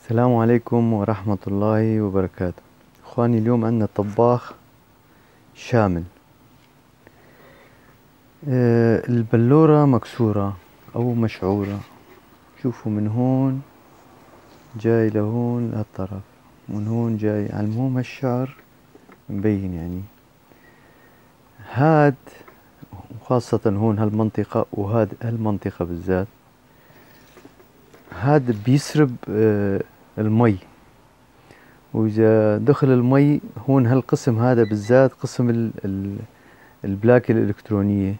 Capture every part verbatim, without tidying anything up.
السلام عليكم ورحمة الله وبركاته. اخواني، اليوم عندنا طباخ شامل. آه، البلورة مكسورة او مشعورة. شوفوا من هون جاي لهون لهالطرف، من هون جاي على المهم هالشعر مبين يعني. هاد وخاصة هون هالمنطقة وهاد هالمنطقة بالذات، هاد بيسرب آه، المي، وإذا دخل المي هون هالقسم هذا بالذات قسم ال ال البلاكة الإلكترونية،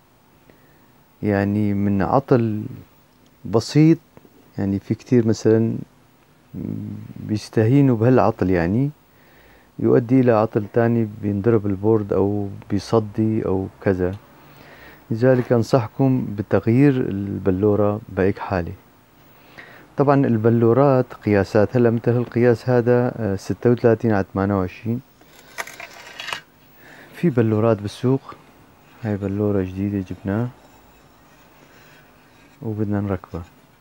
يعني من عطل بسيط، يعني في كتير مثلا بيستهينوا بهالعطل، يعني يؤدي إلى عطل تاني، بينضرب البورد أو بيصدي أو كذا. لذلك أنصحكم بتغيير البلورة بهيك حالة. طبعا البلورات قياسات، هلا مثل القياس هذا ستة وثلاثين على ثمانية وعشرين. في بلورات بالسوق، هاي بلورة جديدة جبناها وبدنا نركبها.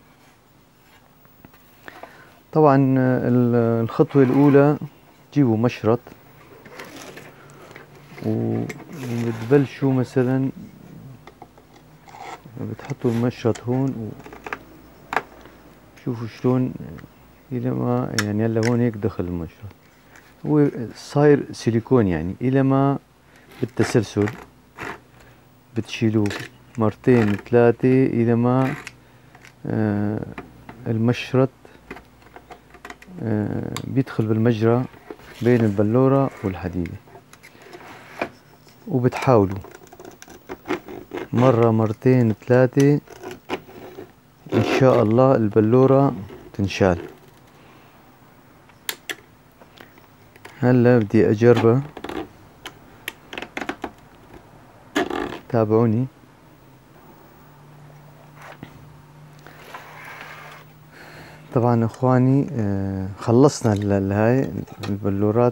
طبعا الخطوة الأولى تجيبوا مشرط وبتبلشوا مثلا بتحطوا المشرط هون، وشوفوا شلون إلى ما يعني هلا هون هيك دخل المشرط، هو صاير سيليكون يعني. إلى ما بالتسلسل بتشيلوه مرتين ثلاثة إلى ما آه المشرط آه بيدخل بالمجرى بين البلورة والحديدة، وبتحاولوا مرة مرتين ثلاثة إن شاء الله البلورة تنشال. هلا بدي أجربها، تابعوني. طبعا اخواني آه خلصنا هاي البلورات.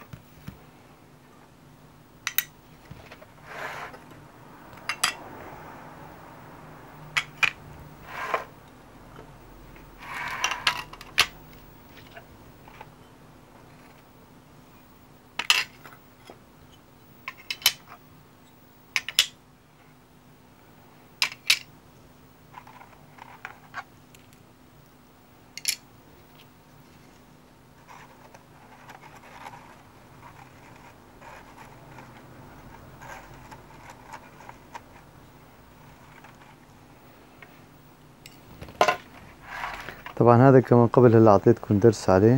طبعا هذا كمان قبل هلا اعطيتكم درس عليه.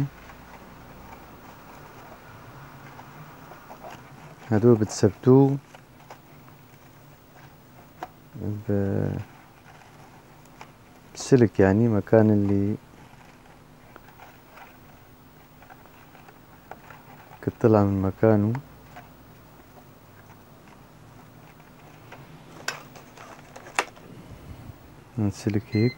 هدول بتثبتوه بسلك، يعني مكان اللي كنت طلع من مكانه. نسلك هيك.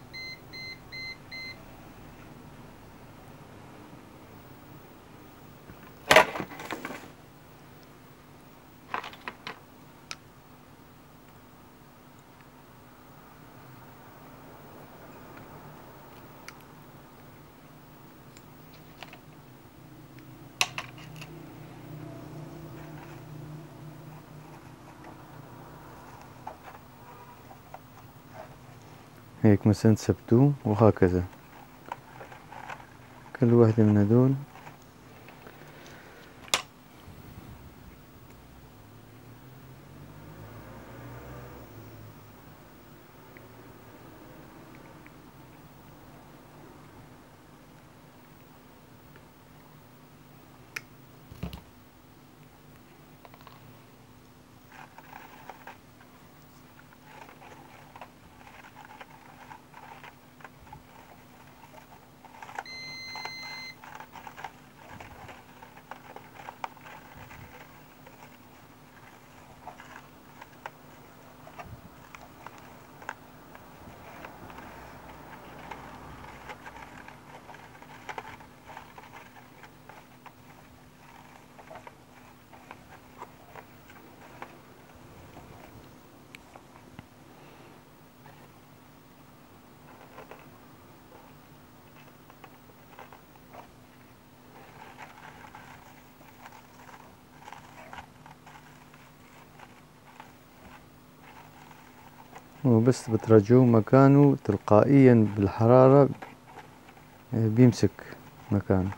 هيك مثلا تثبتوه، وهكذا كل واحدة من هدول. وبس بترجوه مكانه تلقائيا بالحرارة بيمسك مكانه.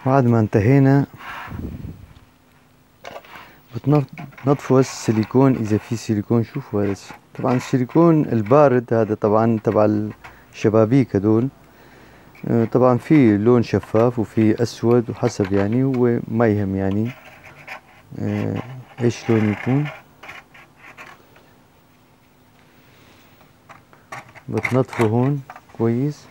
بعد ما انتهينا بتنظفوا السيليكون اذا في سيليكون. شوفوا هذا طبعا السيليكون البارد هذا طبعا تبع الشبابيك هدول، طبعا في لون شفاف وفي اسود وحسب يعني، هو ما يهم يعني ايش لون يكون. بتنظفه هون كويس.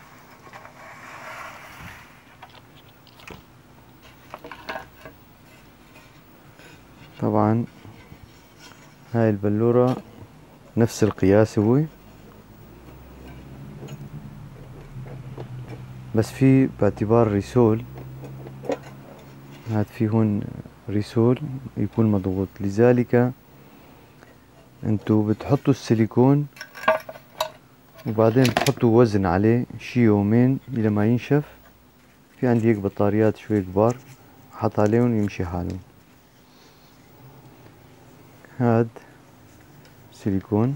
طبعا هاي البلورة نفس القياس هو، بس في باعتبار ريسول، هاد في هون ريسول يكون مضغوط، لذلك انتو بتحطوا السيليكون وبعدين بتحطوا وزن عليه شي يومين الى ما ينشف. في عندي هيك بطاريات شوي كبار حط عليهم يمشي حالهم. هاد سيليكون،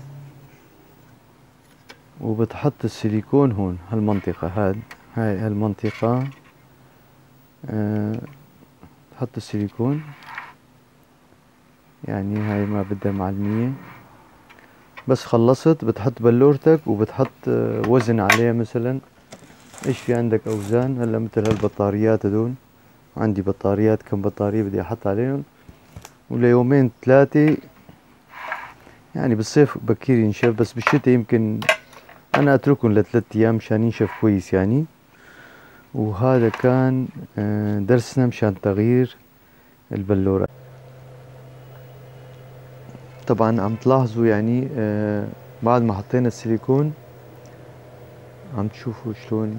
وبتحط السيليكون هون هالمنطقة، هاد هاي هالمنطقة أه تحط السيليكون يعني هاي ما بدها معلمية. بس خلصت بتحط بلورتك وبتحط وزن عليها، مثلا ايش في عندك اوزان. هلا مثل هالبطاريات هدول، عندي بطاريات كم بطارية بدي احط عليهم، وليومين ثلاثة يعني. بالصيف بكير ينشف، بس بالشتاء يمكن انا اتركهم لثلاث ايام مشان ينشف كويس يعني. وهذا كان درسنا مشان تغيير البلورة. طبعا عم تلاحظوا يعني بعد ما حطينا السيليكون عم تشوفوا شلون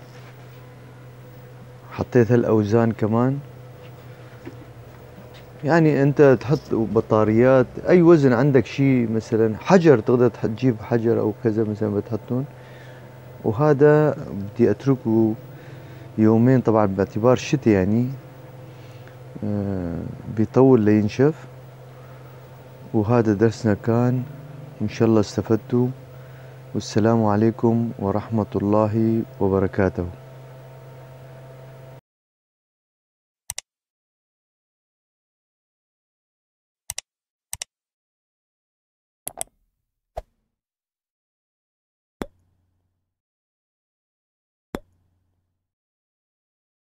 حطيت هالاوزان كمان. يعني انت تحط بطاريات اي وزن عندك، شيء مثلا حجر تقدر تجيب حجر او كذا مثلا بتحطون. وهذا بدي اتركه يومين طبعا باعتبار الشتاء يعني آه بيطول لينشف. وهذا درسنا كان، ان شاء الله استفدتوا، والسلام عليكم ورحمة الله وبركاته.